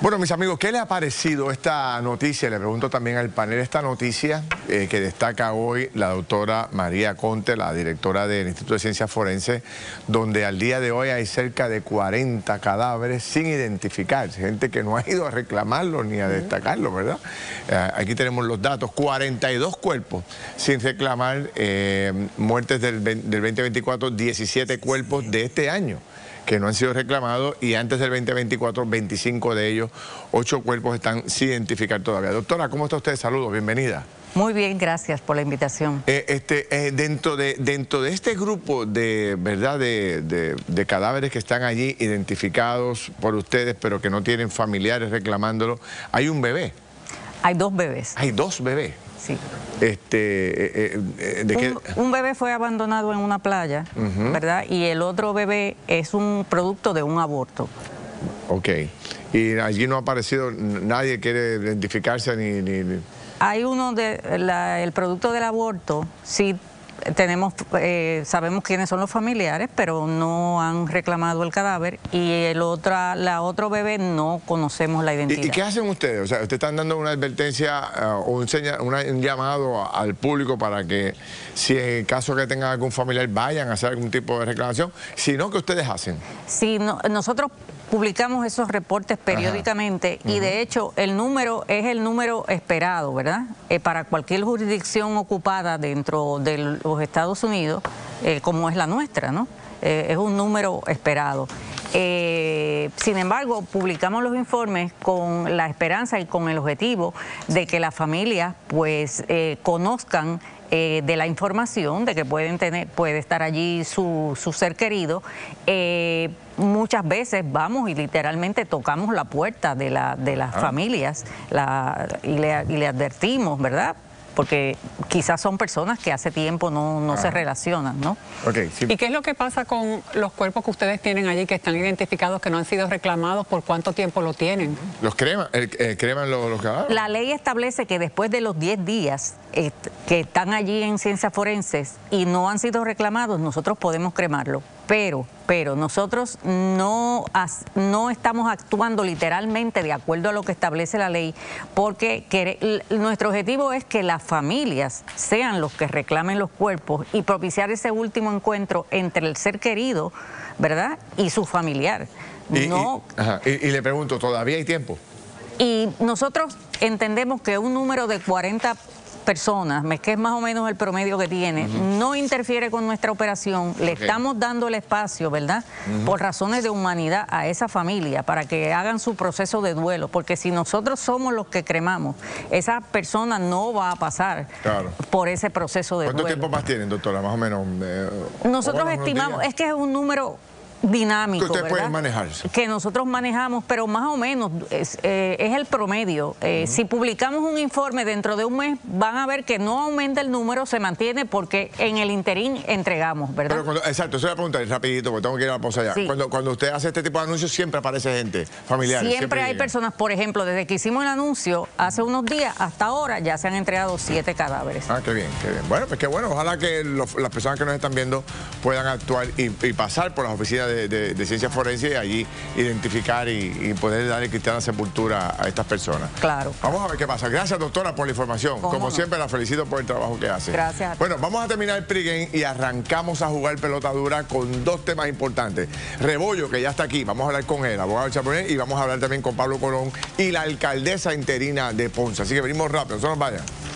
Bueno, mis amigos, ¿qué le ha parecido esta noticia? Le pregunto también al panel esta noticia que destaca hoy la doctora María Conte, la directora del Instituto de Ciencias Forenses, donde al día de hoy hay cerca de 40 cadáveres sin identificar, gente que no ha ido a reclamarlo ni a destacarlo, ¿verdad? Aquí tenemos los datos, 42 cuerpos sin reclamar, muertes del 2024, 17 cuerpos de este año que no han sido reclamados, y antes del 2024, 25 de ellos, 8 cuerpos están sin identificar todavía. Doctora, ¿cómo está usted? Saludos, bienvenida. Muy bien, gracias por la invitación. Dentro de este grupo de, ¿verdad? de cadáveres que están allí identificados por ustedes, pero que no tienen familiares reclamándolo, hay un bebé. Hay 2 bebés. Hay 2 bebés. Sí. Un bebé fue abandonado en una playa, ¿verdad? Y el otro bebé es un producto de un aborto. Ok. Y allí no ha aparecido, nadie quiere identificarse ni... Hay uno el producto del aborto, sí tenemos, sabemos quiénes son los familiares, pero no han reclamado el cadáver, y la otro bebé no conocemos la identidad. ¿Y qué hacen ustedes? O sea, ustedes están dando una advertencia o un llamado al público para que, si en caso que tengan algún familiar, vayan a hacer algún tipo de reclamación, sino ¿qué ustedes hacen? Sí, nosotros publicamos esos reportes periódicamente. Y de hecho el número es el número esperado, ¿verdad? Para cualquier jurisdicción ocupada dentro de los Estados Unidos, como es la nuestra, ¿no? Es un número esperado. Sin embargo, publicamos los informes con la esperanza y con el objetivo de que las familias pues conozcan de la información de que puede estar allí su ser querido. Muchas veces vamos y literalmente tocamos la puerta de las familias y le advertimos, ¿verdad? Porque quizás son personas que hace tiempo no se relacionan, ¿no? Okay, sí. ¿Y qué es lo que pasa con los cuerpos que ustedes tienen allí, que están identificados, que no han sido reclamados? ¿Por cuánto tiempo lo tienen? ¿Los creman? ¿Creman los cadáveres? La ley establece que después de los 10 días que están allí en ciencias forenses y no han sido reclamados, nosotros podemos cremarlo. Pero nosotros no estamos actuando literalmente de acuerdo a lo que establece la ley, porque nuestro objetivo es que las familias sean los que reclamen los cuerpos y propiciar ese último encuentro entre el ser querido, ¿verdad?, y su familiar. Y le pregunto, ¿todavía hay tiempo? Y nosotros entendemos que un número de 40 personas, que es más o menos el promedio que tiene, no interfiere con nuestra operación. Le estamos dando el espacio, ¿verdad?, por razones de humanidad a esa familia, para que hagan su proceso de duelo, porque si nosotros somos los que cremamos, esa persona no va a pasar por ese proceso de duelo. ¿Cuánto tiempo más tienen, doctora, más o menos? Nosotros estimamos, es que es un número dinámico, que ustedes pueden manejar, que nosotros manejamos, pero más o menos es el promedio. Si publicamos un informe dentro de un mes, van a ver que no aumenta el número, se mantiene, porque en el interín entregamos, ¿verdad? Pero exacto, eso voy a preguntar rapidito, porque tengo que ir a la pausa ya. Sí. Cuando usted hace este tipo de anuncios, siempre aparece gente, familiares. Siempre hay personas, por ejemplo, desde que hicimos el anuncio, hace unos días hasta ahora, ya se han entregado 7 cadáveres. Ah, qué bien, qué bien. Bueno, pues qué bueno, ojalá que las personas que nos están viendo puedan actuar y pasar por las oficinas de ciencias forenses y allí identificar y poder darle cristiana sepultura a estas personas. Claro. Vamos a ver qué pasa. Gracias, doctora, por la información. Como siempre, la felicito por el trabajo que hace. Gracias. Bueno, vamos a terminar el pregame y arrancamos a jugar pelota dura con 2 temas importantes. Rebollo, que ya está aquí, vamos a hablar con él, abogado Chaponel, y vamos a hablar también con Pablo Colón y la alcaldesa interina de Ponce. Así que venimos rápido, no se nos vayan.